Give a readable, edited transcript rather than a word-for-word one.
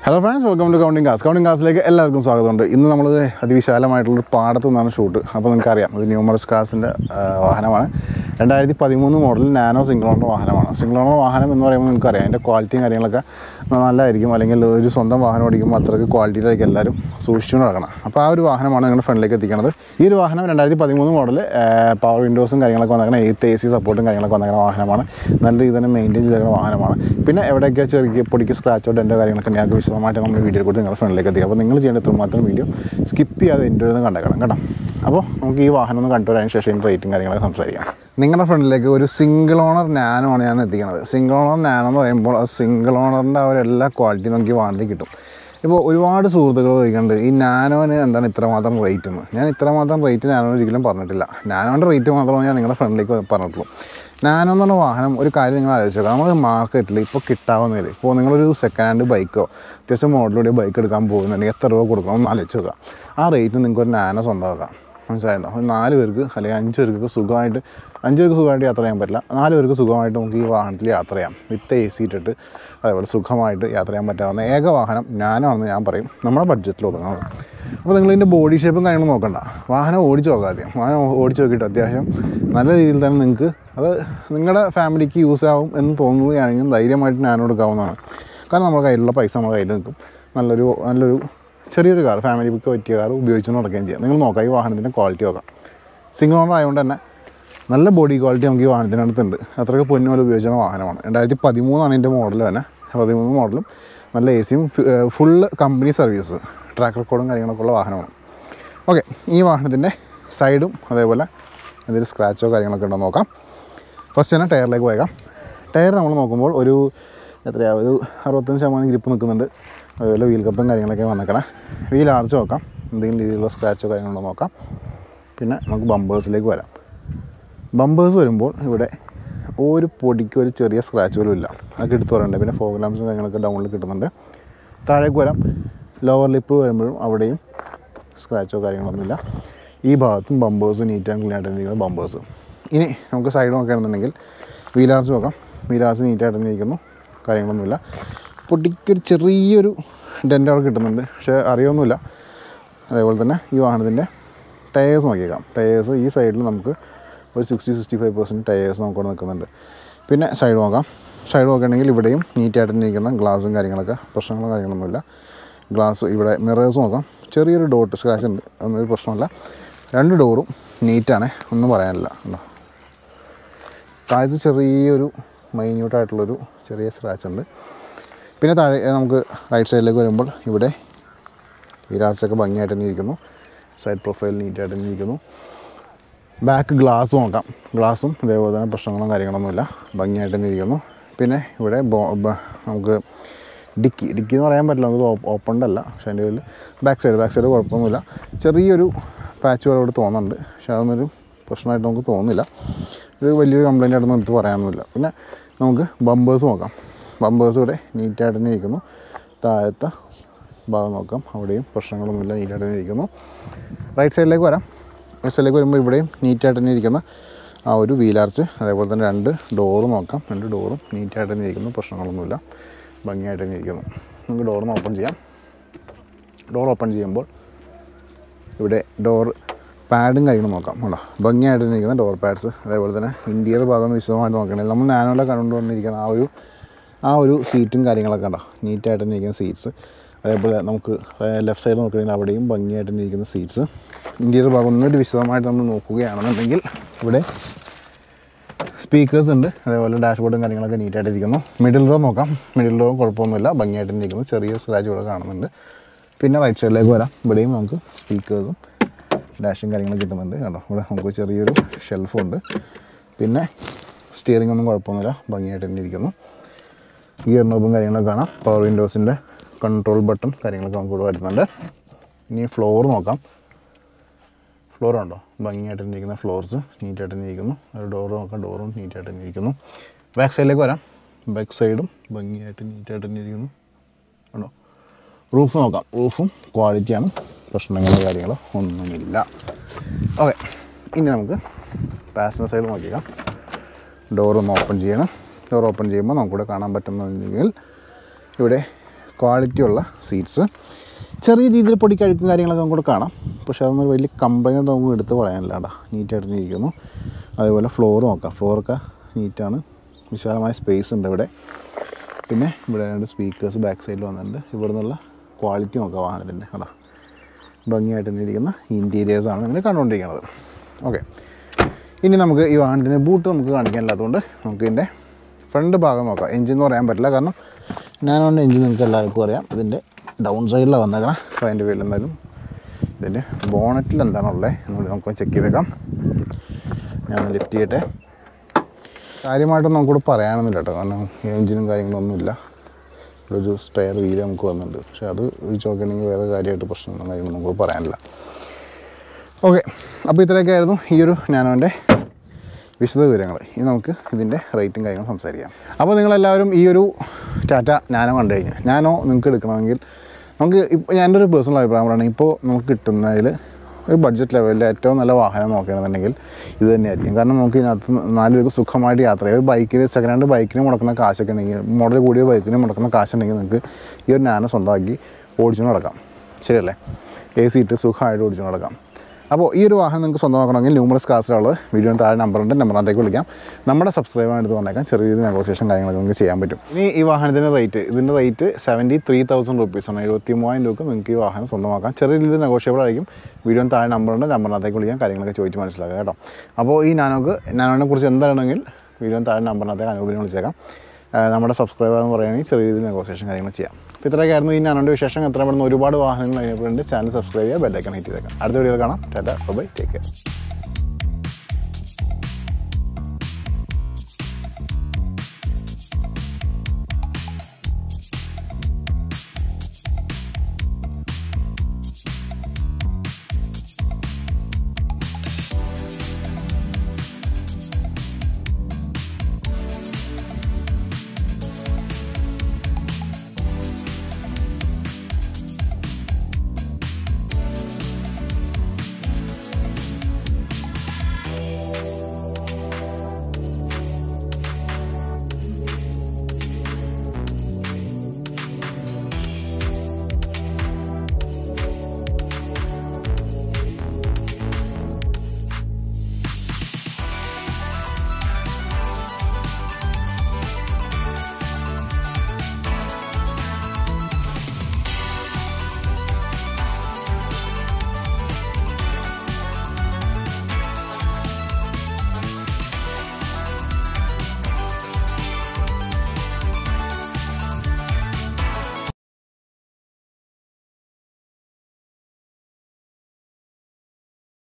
Hello friends, welcome to Counting Cars. Counting Cars like എല്ലാവർക്കും സ്വാഗതമുണ്ട്. ഇന്ന് നമ്മൾ അതിവിശാലമായിട്ടുള്ള ഒരു പാടത്തു നിന്നാണ് ഷൂട്ട്. അപ്പോൾ നിങ്ങൾക്ക് അറിയാം ഒരു ന്യൂമറസ് കാർസിൻ്റെ വാഹനമാണ്. 2013 മോഡൽ നാനോ സിംഗിൾ ഓണർ വാഹനമാണ്. സിംഗിൾ ഓണർ വാഹനം എന്ന് പറയുമ്പോൾ നിങ്ങൾക്ക് അറിയാം അതിൻ്റെ ക്വാളിറ്റിയും കാര്യങ്ങളൊക്കെ നല്ലതായിരിക്കും. അല്ലെങ്കിൽ ഒരു സ്വന്തം വാഹനം ഓടിക്കുമ്പോൾ അത്രയ്ക്ക് ക്വാളിറ്റിയിലേക്ക് എല്ലാവരും സൂക്ഷിച്ചു നടക്കണം. അപ്പോൾ ആ ഒരു വാഹനമാണ് നിങ്ങളുടെ ഫ്രണ്ടിലേക്ക് എത്തിക്കുന്നത്. ഈ ഒരു വാഹനം 2013 മോഡൽ പവർ വിൻഡോസും കാര്യങ്ങളൊക്കെ വന്നിരിക്കുന്ന 8 AC സപ്പോർട്ടും കാര്യങ്ങളൊക്കെ വന്നിരിക്കുന്ന വാഹനമാണ്. നല്ല രീതിയിൽ തന്നെ മെയിൻറ്റെയിൻ ചെയ്തിരിക്കുന്ന വാഹനമാണ്. പിന്നെ എവിടെയൊക്കെ ചെറിയ പൊടിക്ക് സ്ക്രാച്ചോ ഡെൻറ്റോ കാര്യങ്ങളൊക്കെ ഞങ്ങൾക്ക് വിശദമായിട്ട് നമ്മൾ വീഡിയോ കൊടുത്ത് നിങ്ങളുടെ ഫ്രണ്ടിലേക്ക് എത്തിക്കുക. അപ്പോൾ നിങ്ങൾ ചെയ്യേണ്ട മാത്രം വീഡിയോ സ്കിപ്പ് ചെയ്യാതെ എൻ്റെ നിന്ന് കണ്ടേക്കണം കേട്ടോ. അപ്പോൾ നമുക്ക് ഈ വാഹനം ഒന്ന് കണ്ടുവരാൻ ശേഷം റേറ്റും കാര്യങ്ങളൊക്കെ സംസാരിക്കാം. നിങ്ങളുടെ ഫ്രണ്ടിലേക്ക് ഒരു സിംഗിൾ ഓണർ നാനോ ആണ് ഞാൻ എത്തിക്കുന്നത്. സിംഗിൾ ഓണർ നാനോ എന്ന് പറയുമ്പോൾ ആ സിംഗിൾ ഓണറിൻ്റെ ആ ഒരു എല്ലാ ക്വാളിറ്റിയും നമുക്ക് ഈ വാഹനത്തിൽ കിട്ടും. ഇപ്പോൾ ഒരുപാട് സുഹൃത്തുക്കൾ ചോദിക്കുന്നുണ്ട് ഈ നാനോന് എന്താണ് ഇത്രമാത്രം റേറ്റ് എന്ന്. ഞാൻ ഇത്രമാത്രം റേറ്റ് നാനോന് ഒരിക്കലും പറഞ്ഞിട്ടില്ല. നാനോൻ്റെ റേറ്റ് മാത്രമേ ഞാൻ നിങ്ങളുടെ ഫ്രണ്ടിലേക്ക് പറഞ്ഞിട്ടുള്ളൂ. നാനോ എന്ന് പറഞ്ഞ വാഹനം ഒരു കാര്യം നിങ്ങൾ ആലോചിച്ചേക്കാം. നമ്മൾ മാർക്കറ്റിൽ ഇപ്പോൾ കിട്ടാവുന്നതിൽ ഇപ്പോൾ നിങ്ങളൊരു സെക്കൻഡ് ഹാൻഡ് ബൈക്കോ അത്യാവശ്യം മോഡലൂടെ ബൈക്ക് എടുക്കാൻ പോകുന്നുണ്ടെങ്കിൽ എത്ര രൂപ കൊടുക്കണം ഒന്ന് ആലോചിച്ച് നോക്കാം. ആ റേറ്റിന് നിങ്ങൾക്ക് ഒരു നാനോ സ്വന്തമാക്കാം. മനസ്സിലായിട്ടുണ്ടോ? ഒരു 4 പേർക്ക് അല്ലെങ്കിൽ 5 പേർക്ക് സുഖമായിട്ട് 5 പേർക്ക് സുഖമായിട്ട് യാത്ര ചെയ്യാൻ പറ്റില്ല. 4 പേർക്ക് സുഖമായിട്ട് നമുക്ക് ഈ വാഹനത്തിൽ യാത്ര ചെയ്യാം. വിത്ത് AC ഇട്ടിട്ട് അതേപോലെ സുഖമായിട്ട് യാത്ര ചെയ്യാൻ പറ്റാവുന്ന ഏക വാഹനം നാനോ ആണെന്ന് ഞാൻ പറയും. നമ്മുടെ ബഡ്ജറ്റിൽ ഒതുങ്ങണം. അപ്പോൾ നിങ്ങളിതിൻ്റെ ബോഡി ഷേപ്പും കാര്യങ്ങളും നോക്കണ്ട. വാഹനം ഓടിച്ച് നോക്കാം. ആദ്യം വാഹനം ഓടിച്ച് നോക്കിയിട്ട് അത്യാവശ്യം നല്ല രീതിയിൽ തന്നെ നിങ്ങൾക്ക് അത് നിങ്ങളുടെ ഫാമിലിക്ക് യൂസ് ആവും എന്ന് തോന്നുകയാണെങ്കിൽ ധൈര്യമായിട്ട് നാനോ എടുക്കാവുന്നതാണ്. കാരണം നമ്മുടെ കയ്യിലുള്ള പൈസ നമ്മുടെ കയ്യിൽ നിൽക്കും. നല്ലൊരു ചെറിയൊരു കാർ ഫാമിലിക്ക് പറ്റിയ കാർ ഉപയോഗിച്ച് നടക്കുകയും ചെയ്യാം. നിങ്ങൾ നോക്കാം ഈ വാഹനത്തിൻ്റെ ക്വാളിറ്റി നോക്കാം. സിംഗിൾ ഓണർ ആയതുകൊണ്ട് തന്നെ നല്ല ബോഡി ക്വാളിറ്റി നമുക്ക് ഈ വാഹനത്തിനടുത്തുണ്ട്. അത്രയ്ക്ക് പൊന്നുപോലെ ഉപയോഗിക്കുന്ന വാഹനമാണ്. 2013 എൻ്റെ മോഡൽ തന്നെ. 13 മോഡലും നല്ല ACയും ഫുള്ള് കമ്പനി സർവീസ് ട്രാക്ക് റെക്കോർഡും കാര്യങ്ങളൊക്കെ ഉള്ള വാഹനമാണ്. ഓക്കെ, ഈ വാഹനത്തിൻ്റെ സൈഡും അതേപോലെ എന്തെങ്കിലും സ്ക്രാച്ചോ കാര്യങ്ങളൊക്കെ ഉണ്ടോ നോക്കാം. ഫസ്റ്റ് തന്നെ ടയറിലേക്ക് പോയേക്കാം. ടയർ നമ്മൾ നോക്കുമ്പോൾ ഒരു 65% ഗ്രിപ്പ് നിൽക്കുന്നുണ്ട്. അതുപോലെ വീൽ കപ്പും കാര്യങ്ങളൊക്കെ വന്നേക്കണം. വീൽ ആർച്ച് നോക്കാം. എന്തെങ്കിലും രീതിയിലുള്ള സ്ക്രാച്ചോ കാര്യങ്ങളുണ്ടോ നോക്കാം. പിന്നെ നമുക്ക് ബമ്പേഴ്സിലേക്ക് വരാം. ബമ്പേഴ്സ് വരുമ്പോൾ ഇവിടെ ഒരു പൊടിക്ക് ഒരു ചെറിയ സ്ക്രാച്ച് പോലും ഇല്ല. അതൊക്കെ എടുത്ത് പറയണ്ടേ. പിന്നെ ഫോഗ് ലാംപ്സും കാര്യങ്ങളൊക്കെ ഡൗണിൽ കിട്ടുന്നുണ്ട്. താഴേക്ക് വരാം. ലോവർ ലിപ്പ് വരുമ്പോഴും അവിടെയും സ്ക്രാച്ചോ കാര്യങ്ങളൊന്നുമില്ല. ഈ ഭാഗത്തും ബമ്പേഴ്സ് നീറ്റ് ആൻഡ് ക്ലീൻ ആയിട്ടിരിക്കുന്ന ബമ്പേഴ്സ്. ഇനി നമുക്ക് സൈഡ് നോക്കുകയാണെന്നുണ്ടെങ്കിൽ വീലാർച്ച് നോക്കാം. വീലാർച്ച് നീറ്റായിട്ടിരിക്കുന്നു. കാര്യങ്ങളൊന്നുമില്ല. പൊടിക്കൊരു ചെറിയൊരു ഡെൻ്റ് അവിടെ കിട്ടുന്നുണ്ട്. പക്ഷേ അറിയൊന്നുമില്ല. അതേപോലെ തന്നെ ഈ വാഹനത്തിൻ്റെ ടയേഴ്സ് നോക്കിയേക്കാം. ടയേഴ്സ് ഈ സൈഡിൽ നമുക്ക് ഒരു 60-65% ടയേഴ്സ് നമുക്കവിടെ നിൽക്കുന്നുണ്ട്. പിന്നെ സൈഡ് നോക്കാം. സൈഡ് നോക്കുകയാണെങ്കിൽ ഇവിടെയും നീറ്റായിട്ട് ഇരിക്കുന്ന ഗ്ലാസും കാര്യങ്ങളൊക്കെ പ്രശ്നങ്ങളും കാര്യങ്ങളൊന്നുമില്ല. ഗ്ലാസ് ഇവിടെ മിറേഴ്സ് നോക്കാം. ചെറിയൊരു ഡോട്ട് സ്ക്രാച്ച് ഉണ്ട്. ഒന്നൊരു പ്രശ്നമല്ല. 2 ഡോറും നീറ്റാണ്. ഒന്നും പറയാനില്ല. ഉണ്ടോ? താഴത്ത് ചെറിയൊരു മൈന്യൂട്ടായിട്ടുള്ളൊരു ചെറിയ സ്ക്രാച്ച് ഉണ്ട്. പിന്നെ താഴെ നമുക്ക് റൈറ്റ് സൈഡിലേക്ക് വരുമ്പോൾ ഇവിടെ വീലാർച്ചൊക്കെ ഭംഗിയായിട്ട് തന്നെ ഇരിക്കുന്നു. സൈഡ് പ്രൊഫൈൽ നീറ്റായിട്ട് തന്നെ ഇരിക്കുന്നു. ബാക്ക് ഗ്ലാസ് നോക്കാം. ഗ്ലാസും ഇതേപോലെ തന്നെ പ്രശ്നങ്ങളും കാര്യങ്ങളൊന്നുമില്ല. ഭംഗിയായിട്ട് തന്നെ ഇരിക്കുന്നു. പിന്നെ ഇവിടെ നമുക്ക് ഡിക്കി എന്ന് പറയാൻ പറ്റില്ല. നമുക്ക് ഓപ്പൺഡ് അല്ല. പക്ഷേ എൻ്റെ കയ്യിൽ ബാക്ക് സൈഡ് കുഴപ്പമൊന്നുമില്ല. ചെറിയൊരു പാച്ച് പോലെ ഇവിടെ തോന്നുന്നുണ്ട്. പക്ഷേ അതൊന്നൊരു പ്രശ്നമായിട്ട് നമുക്ക് തോന്നുന്നില്ല. ഒരു വലിയൊരു കംപ്ലയിൻ്റ് ആയിട്ടൊന്നും എടുത്ത് പറയാനൊന്നുമില്ല. പിന്നെ നമുക്ക് ബമ്പേഴ്സ് നോക്കാം. ബമ്പേഴ്സ് ഇവിടെ നീറ്റായിട്ട് തന്നെ ഇരിക്കുന്നു. താഴത്തെ ഭാഗം നോക്കാം. അവിടെയും പ്രശ്നങ്ങളൊന്നുമില്ല. നീറ്റായിട്ട് തന്നെ ഇരിക്കുന്നു. റൈറ്റ് സൈഡിലേക്ക് വരാം. റൈറ്റ് സൈഡിലേക്ക് വരുമ്പോൾ ഇവിടെയും നീറ്റായിട്ട് തന്നെ ഇരിക്കുന്ന ആ ഒരു വീലാർച്ച് അതേപോലെ തന്നെ 2 ഡോറ് നോക്കാം. 2 ഡോറും നീറ്റായിട്ട് തന്നെ ഇരിക്കുന്നു. പ്രശ്നങ്ങളൊന്നുമില്ല. ഭംഗിയായിട്ട് തന്നെ ഇരിക്കുന്നു. നമുക്ക് ഡോറിന് ഓപ്പൺ ചെയ്യാം. ഡോർ ഓപ്പൺ ചെയ്യുമ്പോൾ ഇവിടെ ഡോർ പാഡും കാര്യങ്ങളും നോക്കാം. കേട്ടോ, ഭംഗിയായിട്ട് തന്നെ ഇരിക്കുന്ന ഡോർ പാഡ്സ്. അതേപോലെ തന്നെ ഇൻറ്റീരിയർ ഭാഗം വിശദമായിട്ട് നോക്കണമെങ്കിൽ നമ്മൾ നാനോയിലെ കണ്ടുകൊണ്ടിരിക്കുന്ന ആ ഒരു സീറ്റും കാര്യങ്ങളൊക്കെ ഉണ്ടോ നീറ്റായിട്ട് തന്നെ ഇരിക്കുന്ന സീറ്റ്സ്. അതേപോലെ നമുക്ക് ലെഫ്റ്റ് സൈഡ് നോക്കുകയാണെങ്കിൽ അവിടെയും ഭംഗിയായിട്ട് തന്നെ ഇരിക്കുന്ന സീറ്റ്സ്. ഇൻറ്റീരിയർ ഭാഗം ഒന്നുകൂടി വിശദമായിട്ട് നമ്മൾ നോക്കുകയാണെന്നുണ്ടെങ്കിൽ ഇവിടെ സ്പീക്കേഴ്സ് ഉണ്ട്. അതേപോലെ ഡാഷ്ബോർഡും കാര്യങ്ങളൊക്കെ നീറ്റായിട്ട് ഇരിക്കുന്നു. മിഡിൽ ഡോർ നോക്കാം. മിഡിൽ ഡോർ കുഴപ്പമൊന്നുമില്ല. ഭംഗിയായിട്ട് തന്നെ ഇരിക്കുന്നു. ചെറിയ സ്ക്രാച്ച് ഇവിടെ കാണുന്നുണ്ട്. പിന്നെ റൈറ്റ് സൈഡിലേക്ക് വരാം. ഇവിടെയും നമുക്ക് സ്പീക്കേഴ്സും ഡാഷും കാര്യങ്ങളും കിട്ടുന്നുണ്ട്. കേട്ടോ, ഇവിടെ നമുക്ക് ചെറിയൊരു ഷെൽഫുണ്ട്. പിന്നെ സ്റ്റിയറിംഗ് ഒന്നും കുഴപ്പമൊന്നുമില്ല. ഭംഗിയായിട്ട് തന്നെ ഇരിക്കുന്നു. ഗിയർ നോബും കാര്യങ്ങളൊക്കെ കാണാം. പവർ വിൻഡോസിൻ്റെ കൺട്രോൾ ബട്ടൺ കാര്യങ്ങളൊക്കെ നമുക്ക് ഇവിടെ വരുന്നുണ്ട്. ഇനി ഫ്ലോർ നോക്കാം. ഫ്ലോർ ഉണ്ടോ? ഭംഗിയായിട്ട് തന്നെ ഇരിക്കുന്ന ഫ്ലോർസ് നീറ്റായിട്ട് തന്നെ ഇരിക്കുന്നു. ഒരു ഡോറ് നോക്കാം. ഡോറും നീറ്റായിട്ട് തന്നെ ഇരിക്കുന്നു. ബാക്ക് സൈഡിലേക്ക് വരാം. ബാക്ക് സൈഡും ഭംഗിയായിട്ട് നീറ്റായിട്ട് തന്നെ ഇരിക്കുന്നു. ഉണ്ടോ? റൂഫ് നോക്കാം. റൂഫും ക്വാളിറ്റിയാണ്. പ്രശ്നങ്ങളോ കാര്യങ്ങളോ ഒന്നുമില്ല. ഓക്കെ, ഇനി നമുക്ക് പാസഞ്ചർ സൈഡ് നോക്കിക്കാം. ഡോറൊന്ന് ഓപ്പൺ ചെയ്യണം. ഡോർ ഓപ്പൺ ചെയ്യുമ്പോൾ നമുക്കിവിടെ കാണാൻ പറ്റുന്നതെങ്കിൽ ഇവിടെ ക്വാളിറ്റിയുള്ള സീറ്റ്സ്. ചെറിയ രീതിയിൽ പൊടിക്കഴുക്കും കാര്യങ്ങളൊക്കെ നമുക്ക് കാണാം, പക്ഷേ അതൊന്നും വലിയ കംപ്ലൈൻറ്റ് നമുക്ക് എടുത്ത് പറയാനില്ല കേട്ടോ. നീറ്റായിട്ട് ഇരിക്കുന്നു. അതേപോലെ ഫ്ലോർ നോക്കാം, ഫ്ലോറൊക്കെ നീറ്റാണ്, വിശാലമായ സ്പേസ് ഉണ്ട് ഇവിടെ. പിന്നെ ഇവിടെ 2 സ്പീക്കേഴ്സ് ബാക്ക് സൈഡിൽ വന്നിട്ടുണ്ട്. ഇവിടെ നിന്നുള്ള ക്വാളിറ്റി നോക്കാം വാഹനത്തിൻ്റെ കേട്ടോ. ഭംഗിയായിട്ട് തന്നെ ഇരിക്കുന്ന ഇൻറ്റീരിയേഴ്സാണ് നിങ്ങൾ കണ്ടുകൊണ്ടിരിക്കുന്നത്. ഓക്കെ, ഇനി നമുക്ക് ഈ വാഹനത്തിൻ്റെ ബൂട്ട് നമുക്ക് കാണിക്കാനില്ലാത്തതുകൊണ്ട് നമുക്ക് ഇതിൻ്റെ ഫ്രണ്ട് ഭാഗം നോക്കാം. എഞ്ചിൻ എന്ന് പറയാൻ പറ്റില്ല, കാരണം നാനോൻ്റെ എഞ്ചിൻ നിങ്ങൾക്ക് എല്ലാവർക്കും അറിയാം. ഇതിൻ്റെ ഡൗൺ സൈഡിലാണ് വന്നേക്കണം. അപ്പോൾ അതിൻ്റെ പേരിൽ എന്തായാലും ഇതിൻ്റെ ബോണറ്റിൽ എന്താണുള്ളത് എന്നുള്ളത് നമുക്ക് ചെക്ക് ചെയ്തേക്കാം. ഞാൻ ലിഫ്റ്റ് ചെയ്യട്ടെ. കാര്യമായിട്ടൊന്നും നമുക്കിവിടെ പറയാനൊന്നുമില്ല കേട്ടോ, കാരണം എഞ്ചിനും കാര്യങ്ങളൊന്നുമില്ല. ഒരു സ്പെയർ വീല് നമുക്ക് വന്നിട്ടുണ്ട്, പക്ഷേ അത് ഒഴിച്ച് നോക്കുകയാണെങ്കിൽ വേറെ കാര്യമായിട്ട് പ്രശ്നങ്ങളും കാര്യങ്ങളും നമുക്ക് പറയാനില്ല. ഓക്കെ, അപ്പോൾ ഇത്രയൊക്കെ ആയിരുന്നു ഈ ഒരു നാനോൻ്റെ വിശദ വിവരങ്ങൾ. ഇനി നമുക്ക് ഇതിൻ്റെ റേറ്റും കാര്യങ്ങളും സംസാരിക്കാം. അപ്പോൾ നിങ്ങളെല്ലാവരും ഈ ഒരു ടാറ്റ നാനോ കണ്ടു കഴിഞ്ഞാൽ, നാനോ നിങ്ങൾക്ക് എടുക്കണമെങ്കിൽ നമുക്ക് ഇപ്പോൾ എൻ്റെ ഒരു പേഴ്സണൽ അഭിപ്രായം പറയുകയാണെങ്കിൽ ഇപ്പോൾ നമുക്ക് കിട്ടുന്നതിൽ ഒരു ബഡ്ജറ്റ് ലെവലിൽ ഏറ്റവും നല്ല വാഹനം നോക്കുകയാണെന്നുണ്ടെങ്കിൽ ഇത് തന്നെയായിരിക്കും. കാരണം നമുക്ക് ഇതിനകത്ത് 4 പേർക്ക് സുഖമായിട്ട് യാത്ര ചെയ്യാം. ഒരു ബൈക്കിൽ സെക്കൻഡ് ഹാൻഡ് ബൈക്കിന് മുടക്കുന്ന കാശൊക്കെ ഉണ്ടെങ്കിൽ, മോഡൽ കൂടിയ ബൈക്കിന് മുടക്കുന്ന കാശുണ്ടെങ്കിൽ നിങ്ങൾക്ക് ഈ ഒരു നാനോ സ്വന്തമാക്കി ഓടിച്ചു നടക്കാം. ശരിയല്ലേ? AC ഇട്ട് സുഖമായിട്ട് ഓടിച്ചു നടക്കാം. അപ്പോൾ ഈ ഒരു വാഹനം നിങ്ങൾക്ക് സ്വന്തമാക്കണമെങ്കിൽ ന്യൂമറസ് കാർസിലുള്ള വീഡിയോന് താഴെ നമ്പറുണ്ട്, നമ്പറിനകത്തേക്ക് വിളിക്കാം. നമ്മുടെ സബ്സ്ക്രൈബർ എടുത്ത് പറഞ്ഞേക്കാം, ചെറിയ രീതിയിൽ നെഗോസിയേഷൻ കാര്യങ്ങളൊക്കെ നിങ്ങൾക്ക് ചെയ്യാൻ പറ്റും. ഇനി ഈ വാഹനത്തിൻ്റെ റേറ്റ്, ഇതിൻ്റെ റേറ്റ് 73,000 റുപ്പീസാണ്. 73,000 രൂപ നിങ്ങൾക്ക് ഈ വാഹനം സ്വന്തമാക്കാം. ചെറിയ രീതിയിൽ നെഗോഷിയബിൾ ആയിരിക്കും. വീഡിയോന് താഴെ നമ്പറുണ്ട്, നമ്പറിനകത്തേക്ക് വിളിക്കാം, കാര്യങ്ങളൊക്കെ ചോദിച്ച് മനസ്സിലാക്കുക കേട്ടോ. അപ്പോൾ ഈ നാനോനെ കുറിച്ച് എന്താണെന്നെങ്കിൽ വീഡിയോന് താഴെ നമ്പറിനകത്തേക്ക് അനൂപിനെ വിളിച്ചേക്കാം. നമ്മുടെ സബ്സ്ക്രൈബർ എന്ന് പറയുകയാണെങ്കിൽ ചെറിയ രീതിയിൽ നെഗോസിയേഷൻ കാര്യങ്ങൾ ചെയ്യാം. അപ്പോൾ ഇത്രയൊക്കെയായിരുന്നു ഈ നാനോൻ്റെ വിശേഷം. എത്ര പെടുന്ന ഒരുപാട് വാഹനങ്ങൾ അതിനെപ്പറ്റി ചാനൽ സബ്സ്ക്രൈബ് ചെയ്യുക, ബെല്ലൈക്കൺ ഹിറ്റ് ചെയ്തേക്കാം. അടുത്ത വീഡിയോയിൽ കാണാം. Tata, bye, take care.